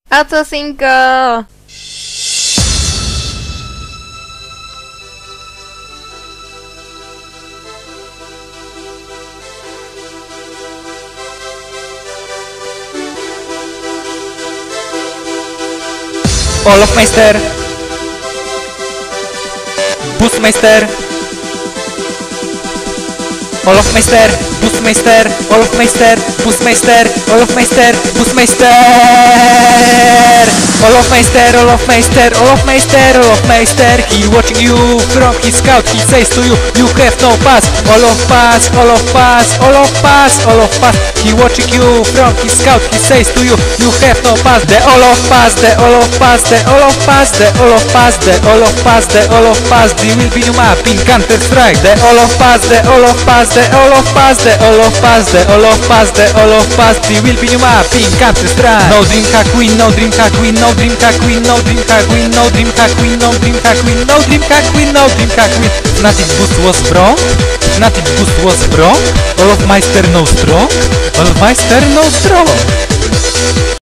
Auto 5. Olofmeister, Boostmeister, Olofmeister, Boostmeister, Olofmeister, Boostmeister, Olofmeister, Boostmeister, Olofmeister, Olofmeister, Olofmeister, Olofmeister. He watching you from his scout. He says to you, you have no pass. Olof pass, Olof pass, Olof pass, Olof pass. He watching you from his scout. He says to you, you have no pass. The Olof pass, the Olof pass, the Olof pass, the Olof pass, the Olof pass, the Olof pass. The will be new map in Counter Strike. The Olof pass, the Olof pass, the Olof pass, the Olof pass, the Olof pass, the Olof pass. The will be new map in Counter Strike. No dream hack win, no dream hack win, no dream hack win, no dream hack win, no dream hack win, no dream hack win, no dream hack win, no dream hack win. Fnatic boost was wrong. Fnatic boost was wrong. Olofmeister no strong. Olofmeister no strong.